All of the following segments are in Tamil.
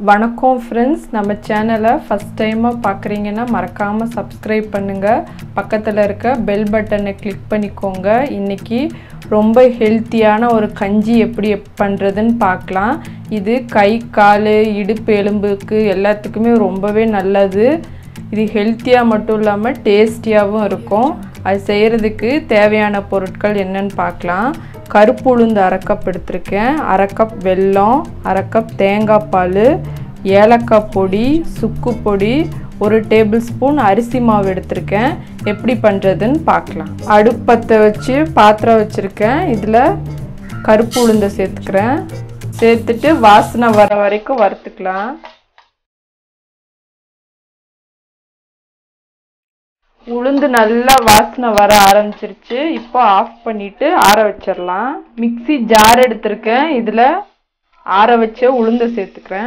வணக்கம் ஃப்ரெண்ட்ஸ், நம்ம சேனலை ஃபஸ்ட் டைமாக பார்க்குறீங்கன்னா மறக்காமல் சப்ஸ்கிரைப் பண்ணுங்கள். பக்கத்தில் இருக்க பெல் பட்டனை கிளிக் பண்ணிக்கோங்க. இன்றைக்கி ரொம்ப ஹெல்த்தியான ஒரு கஞ்சி எப்படி பண்ணுறதுன்னு பார்க்கலாம். இது கை கால் இடுப்பு எலும்புக்கு எல்லாத்துக்குமே ரொம்பவே நல்லது. இது ஹெல்த்தியாக மட்டும் இல்லாமல் டேஸ்டியாகவும் இருக்கும். அது செய்கிறதுக்கு தேவையான பொருட்கள் என்னன்னு பார்க்கலாம். கருப்பு உளுந்து அரை கப் எடுத்திருக்கேன், அரை கப் வெல்லம், அரை கப் தேங்காய் பால், ஏலக்காய் பொடி, சுக்கு பொடி, 1 டேபிள் ஸ்பூன் அரிசி மாவு எடுத்திருக்கேன். எப்படி பண்ணுறதுன்னு பார்க்கலாம். அடுப்பத்தை வச்சு பாத்திரம் வச்சுருக்கேன். இதில் கருப்பு உளுந்தை சேர்த்துக்கிறேன். சேர்த்துட்டு வாசனை வர வரைக்கும் வறுத்துக்கலாம். உளுந்து நல்லா வாசனை வர ஆரம்பிச்சிருச்சு. இப்போ ஆஃப் பண்ணிட்டு ஆற வச்சிடலாம். மிக்ஸி ஜார் எடுத்திருக்கேன். இதில் ஆற வச்ச உளுந்தை சேர்த்துக்கிறேன்.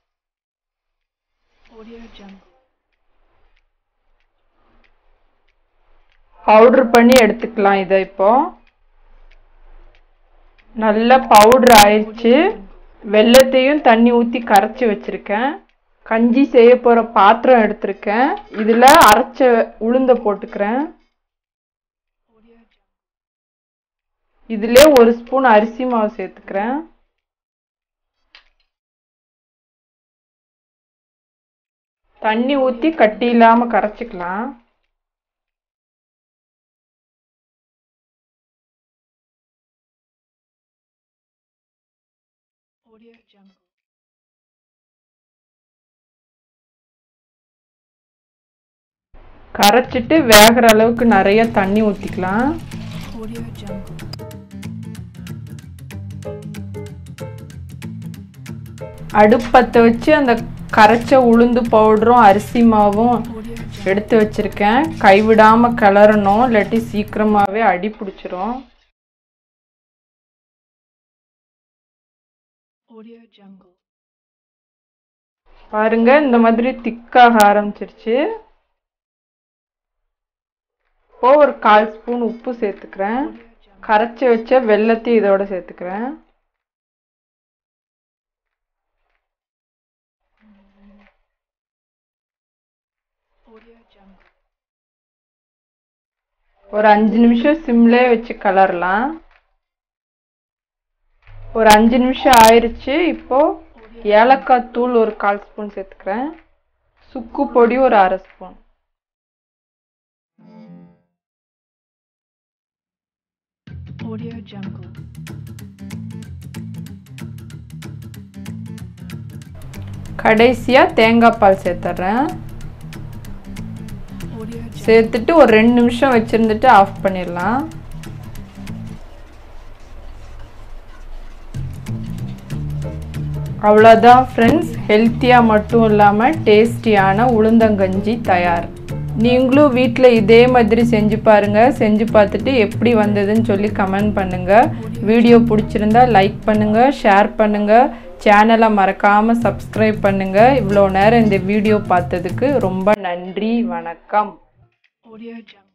பவுடர் பண்ணி எடுத்துக்கலாம். இதை இப்போ நல்லா பவுடர் ஆயிடுச்சு. வெல்லத்தையும் தண்ணி ஊற்றி கரைச்சி வச்சிருக்கேன். கஞ்சி செய்ய போகிற பாத்திரம் எடுத்திருக்கேன். இதில் அரைச்ச உளுந்தை போட்டுக்கிறேன். இதிலே 1 ஸ்பூன் அரிசி மாவு சேர்த்துக்கிறேன். தண்ணி ஊற்றி கட்டி இல்லாமல் கரைச்சிக்கலாம். கரைச்சிட்டு வேகிற அளவுக்கு நிறைய தண்ணி ஊற்றிக்கலாம். அடுப்பத்தை வச்சு அந்த கரைச்ச உளுந்து பவுடரும் அரிசி மாவும் எடுத்து வச்சிருக்கேன். கைவிடாமல் கிளறணும், இல்லாட்டி சீக்கிரமாகவே அடி பிடிச்சிரும். பாருங்க, இந்த மாதிரி திக்காக ஆரம்பிச்சிருச்சு. இப்போ ஒரு 1/4 ஸ்பூன் உப்பு சேர்த்துக்கிறேன். கரைச்சி வச்ச வெல்லத்தையும் இதோட சேர்த்துக்கிறேன். ஒரு 5 நிமிஷம் சிம்லே வச்சு கலரலாம். ஒரு 5 நிமிஷம் ஆயிடுச்சு. இப்போ ஏலக்காய் தூள் ஒரு 1/4 ஸ்பூன் சேர்த்துக்கிறேன். சுக்கு பொடி ஒரு 1/2 ஸ்பூன். கடைசியா தேங்காய் பால் சேர்த்துறேன். சேர்த்துட்டு ஒரு 2 நிமிஷம் வச்சிருந்துட்டு ஆஃப் பண்ணிடலாம். அவ்வளோதான் ஃப்ரெண்ட்ஸ், ஹெல்த்தியாக மட்டும் இல்லாமல் டேஸ்டியான உளுந்தங்கஞ்சி தயார். நீங்களும் வீட்டில் இதே மாதிரி செஞ்சு பாருங்கள். செஞ்சு பார்த்துட்டு எப்படி வந்ததுன்னு சொல்லி கமெண்ட் பண்ணுங்கள். வீடியோ பிடிச்சிருந்தா லைக் பண்ணுங்கள், ஷேர் பண்ணுங்கள், சேனலை மறக்காமல் சப்ஸ்கிரைப் பண்ணுங்கள். இவ்வளோ நேரம் இந்த வீடியோ பார்த்ததுக்கு ரொம்ப நன்றி. வணக்கம்.